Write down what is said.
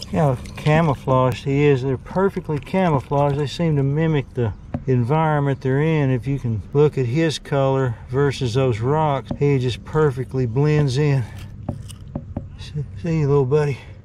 how camouflaged he is. They're perfectly camouflaged. They seem to mimic the environment they're in. If you can look at his color versus those rocks, he just perfectly blends in. See you, little buddy.